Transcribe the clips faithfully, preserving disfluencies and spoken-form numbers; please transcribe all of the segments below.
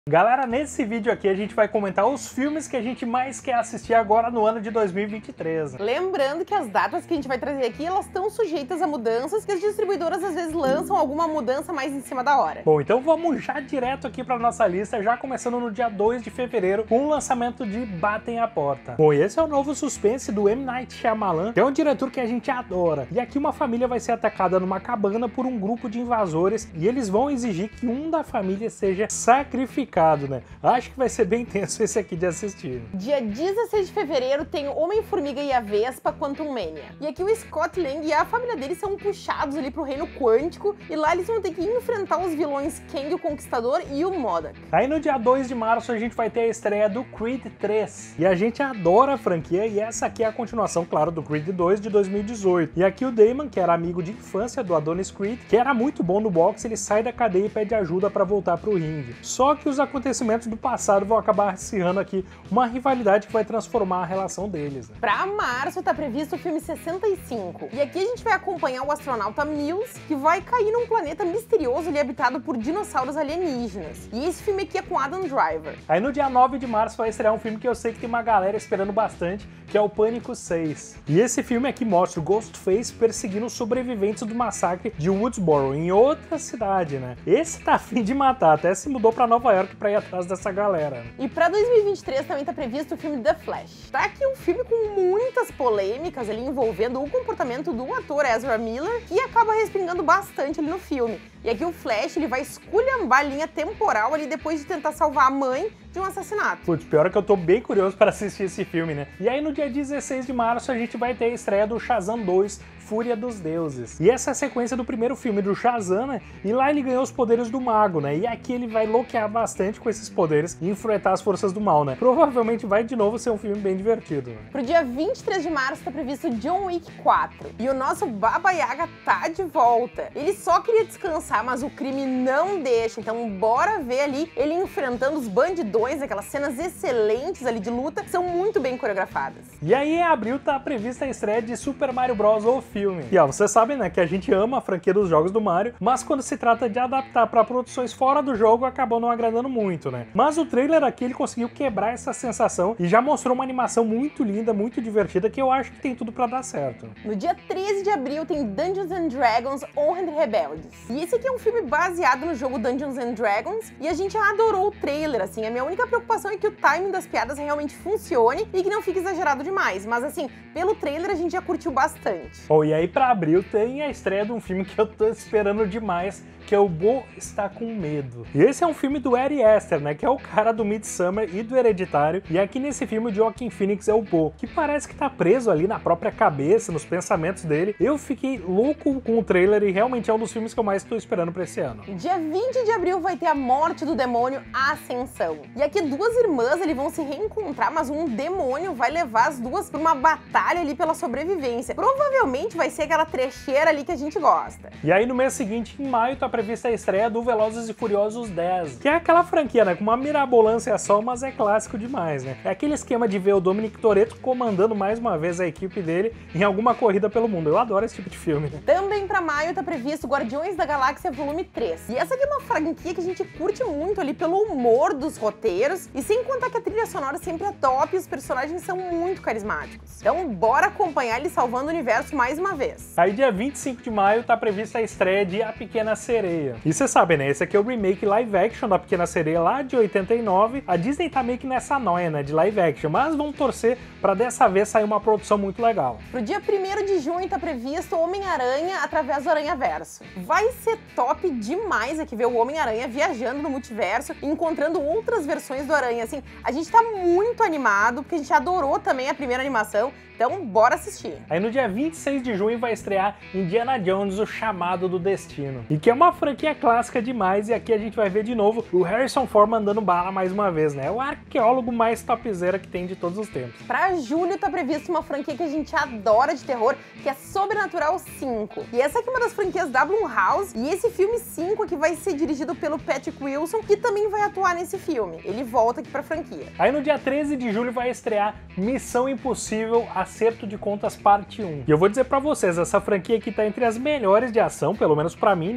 Galera, nesse vídeo aqui a gente vai comentar os filmes que a gente mais quer assistir agora no ano de dois mil e vinte e três. Lembrando que as datas que a gente vai trazer aqui, elas estão sujeitas a mudanças, que as distribuidoras às vezes lançam alguma mudança mais em cima da hora. Bom, então vamos já direto aqui para nossa lista, já começando no dia dois de fevereiro, com o lançamento de Batem a Porta. Bom, esse é o novo suspense do M. Night Shyamalan, que é um diretor que a gente adora. E aqui uma família vai ser atacada numa cabana por um grupo de invasores e eles vão exigir que um da família seja sacrificado. Né? Acho que vai ser bem tenso esse aqui de assistir. Dia dezesseis de fevereiro tem o Homem-Formiga e a Vespa Quantum Mania. E aqui o Scott Lang e a família dele são puxados ali pro reino quântico e lá eles vão ter que enfrentar os vilões Kang o Conquistador e o MODOK. Aí no dia dois de março a gente vai ter a estreia do Creed três. E a gente adora a franquia e essa aqui é a continuação, claro, do Creed dois de dois mil e dezoito. E aqui o Damon, que era amigo de infância do Adonis Creed, que era muito bom no boxe, ele sai da cadeia e pede ajuda para voltar pro ringue. Só que os acontecimentos do passado vão acabar acirrando aqui uma rivalidade que vai transformar a relação deles. Né? Pra março tá previsto o filme sessenta e cinco. E aqui a gente vai acompanhar o astronauta Mills, que vai cair num planeta misterioso ali habitado por dinossauros alienígenas. E esse filme aqui é com Adam Driver. Aí no dia nove de março vai estrear um filme que eu sei que tem uma galera esperando bastante, que é o Pânico seis. E esse filme aqui mostra o Ghostface perseguindo os sobreviventes do massacre de Woodsboro, em outra cidade, né? Esse tá afim de matar, até se mudou pra Nova York pra ir atrás dessa galera. E pra dois mil e vinte e três também tá previsto o filme The Flash. Tá aqui um filme com muitas polêmicas ali envolvendo o comportamento do ator Ezra Miller, que acaba respingando bastante ali no filme. E aqui o Flash, ele vai esculhambar a linha temporal ali depois de tentar salvar a mãe de um assassinato. Putz, pior é que eu tô bem curioso para assistir esse filme, né? E aí no dia dezesseis de março a gente vai ter a estreia do Shazam dois, Fúria dos Deuses. E essa é a sequência do primeiro filme do Shazam, né? E lá ele ganhou os poderes do mago, né? E aqui ele vai loquear bastante com esses poderes e enfrentar as forças do mal, né? Provavelmente vai de novo ser um filme bem divertido. Né? Pro dia vinte e três de março tá previsto John Wick quatro. E o nosso Baba Yaga tá de volta. Ele só queria descansar, mas o crime não deixa. Então bora ver ali ele enfrentando os bandidões, aquelas cenas excelentes ali de luta, que são muito bem coreografadas. E aí em abril tá prevista a estreia de Super Mario Bros. O filme. E ó, vocês sabem, né, que a gente ama a franquia dos jogos do Mario, mas quando se trata de adaptar para produções fora do jogo, acabou não agradando muito, né? Mas o trailer aqui, ele conseguiu quebrar essa sensação e já mostrou uma animação muito linda, muito divertida, que eu acho que tem tudo para dar certo. No dia treze de abril tem Dungeons and Dragons Honra de Rebeldes. E esse aqui é um filme baseado no jogo Dungeons and Dragons e a gente adorou o trailer, assim. A minha única preocupação é que o timing das piadas realmente funcione e que não fique exagerado demais. Mas assim, pelo trailer a gente já curtiu bastante. Oh, e aí pra abril tem a estreia de um filme que eu tô esperando demais, que é o Bo Está Com Medo. E esse é um filme do Ari Aster, né, que é o cara do Midsommar e do Hereditário, e aqui nesse filme o Joaquin Phoenix é o Bo, que parece que tá preso ali na própria cabeça, nos pensamentos dele. Eu fiquei louco com o trailer e realmente é um dos filmes que eu mais tô esperando pra esse ano. Dia vinte de abril vai ter A Morte do Demônio, Ascensão. E aqui duas irmãs ali vão se reencontrar, mas um demônio vai levar as duas pra uma batalha ali pela sobrevivência. Provavelmente vai ser aquela trecheira ali que a gente gosta. E aí no mês seguinte, em maio, tá prevista a estreia do Velozes e Furiosos dez, que é aquela franquia, né, com uma mirabolância só, mas é clássico demais, né? É aquele esquema de ver o Dominic Toretto comandando mais uma vez a equipe dele em alguma corrida pelo mundo. Eu adoro esse tipo de filme, né? Também pra maio tá previsto Guardiões da Galáxia Volume três. E essa aqui é uma franquia que a gente curte muito ali pelo humor dos roteiros, e sem contar que a trilha sonora sempre é top e os personagens são muito carismáticos. Então bora acompanhar ele salvando o universo mais uma vez. Aí dia vinte e cinco de maio tá prevista a estreia de A Pequena Sereia. E vocês sabem, né? Esse aqui é o remake live action da Pequena Sereia lá de oitenta e nove. A Disney tá meio que nessa noia, né, de live action, mas vamos torcer pra dessa vez sair uma produção muito legal. Pro dia primeiro de junho tá previsto Homem-Aranha através do Aranhaverso. Vai ser top demais aqui ver o Homem-Aranha viajando no multiverso e encontrando outras versões do Aranha. Assim, a gente tá muito animado, porque a gente adorou também a primeira animação. Então, bora assistir. Aí no dia vinte e seis de junho vai estrear Indiana Jones, O Chamado do Destino. E que é uma franquia clássica demais, e aqui a gente vai ver de novo o Harrison Ford mandando bala mais uma vez, né? O arqueólogo mais topzera que tem de todos os tempos. Pra julho tá prevista uma franquia que a gente adora de terror, que é Sobrenatural cinco. E essa aqui é uma das franquias da Blumhouse, e esse filme cinco aqui vai ser dirigido pelo Patrick Wilson, que também vai atuar nesse filme. Ele volta aqui pra franquia. Aí no dia treze de julho vai estrear Missão Impossível, Acerto de Contas Parte um. E eu vou dizer pra vocês, essa franquia aqui tá entre as melhores de ação, pelo menos pra mim, né? Então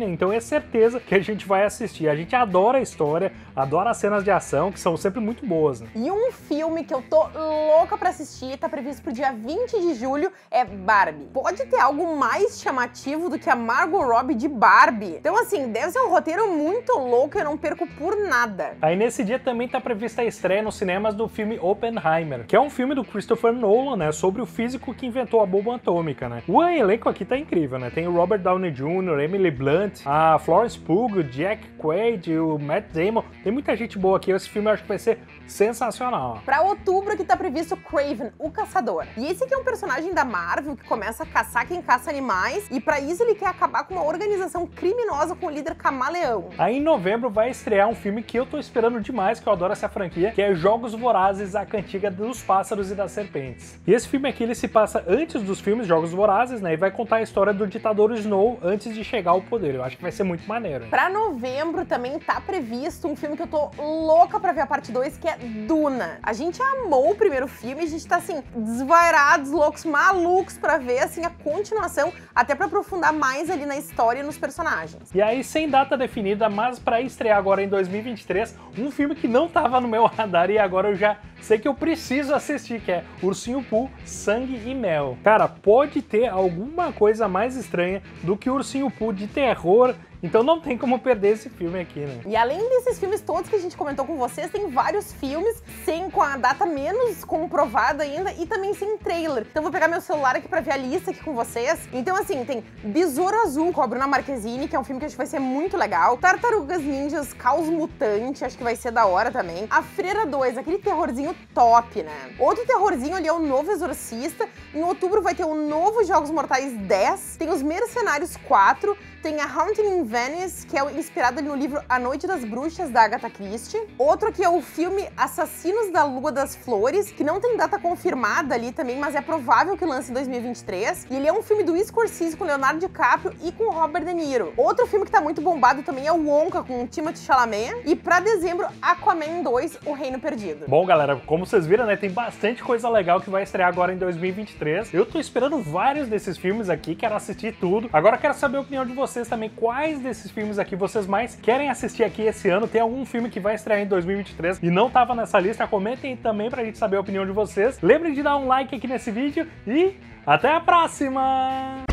certeza que a gente vai assistir. A gente adora a história, adora as cenas de ação, que são sempre muito boas, né? E um filme que eu tô louca pra assistir, tá previsto pro dia vinte de julho, é Barbie. Pode ter algo mais chamativo do que a Margot Robbie de Barbie? Então, assim, deve ser um roteiro muito louco e eu não perco por nada. Aí nesse dia também tá prevista a estreia nos cinemas do filme Oppenheimer, que é um filme do Christopher Nolan, né, sobre o físico que inventou a bomba atômica, né? O elenco aqui tá incrível, né? Tem o Robert Downey Júnior, Emily Blunt, a Florence Pugh, o Jack Quaid, o Matt Damon. Tem muita gente boa aqui. Esse filme eu acho que vai ser sensacional. Pra outubro aqui tá previsto Kraven, o Caçador. E esse aqui é um personagem da Marvel que começa a caçar quem caça animais, e pra isso ele quer acabar com uma organização criminosa com o líder Camaleão. Aí em novembro vai estrear um filme que eu tô esperando demais, que eu adoro essa franquia, que é Jogos Vorazes, a Cantiga dos Pássaros e das Serpentes. E esse filme aqui ele se passa antes dos filmes Jogos Vorazes, né, e vai contar a história do ditador Snow antes de chegar ao poder. Eu acho que vai ser muito maneiro, hein? Pra novembro também tá previsto um filme que eu tô louca pra ver a parte dois, que é Duna. A gente amou o primeiro filme, a gente tá assim, desvairados, loucos, malucos pra ver assim a continuação, até pra aprofundar mais ali na história e nos personagens. E aí, sem data definida, mas pra estrear agora em dois mil e vinte e três, um filme que não tava no meu radar e agora eu já sei que eu preciso assistir, que é Ursinho Pooh, Sangue e Mel. Cara, pode ter alguma coisa mais estranha do que Ursinho Pooh de terror, então não tem como perder esse filme aqui, né? E além desses filmes todos que a gente comentou com vocês, tem vários filmes sem, com a data menos comprovada ainda e também sem trailer. Então vou pegar meu celular aqui pra ver a lista aqui com vocês. Então assim, tem Besouro Azul com a Bruna Marquezine, que é um filme que acho que vai ser muito legal. Tartarugas Ninjas, Caos Mutante, acho que vai ser da hora também. A Freira dois, aquele terrorzinho top, né? Outro terrorzinho ali é o Novo Exorcista. Em outubro vai ter o novo Jogos Mortais dez. Tem os Mercenários quatro. Tem a Haunting in Venice, que é inspirado no livro A Noite das Bruxas, da Agatha Christie. Outro aqui é o filme Assassinos da Lua das Flores, que não tem data confirmada ali também, mas é provável que lance em dois mil e vinte e três. E ele é um filme do Scorsese com Leonardo DiCaprio e com Robert De Niro. Outro filme que tá muito bombado também é o Wonka, com Timothée Chalamet. E pra dezembro, Aquaman dois, O Reino Perdido. Bom, galera, como vocês viram, né, tem bastante coisa legal que vai estrear agora em dois mil e vinte e três. Eu tô esperando vários desses filmes aqui, quero assistir tudo. Agora quero saber a opinião de vocês também, quais desses filmes aqui vocês mais querem assistir aqui esse ano. Tem algum filme que vai estrear em dois mil e vinte e três e não tava nessa lista? Comentem também pra gente saber a opinião de vocês. Lembrem de dar um like aqui nesse vídeo e até a próxima!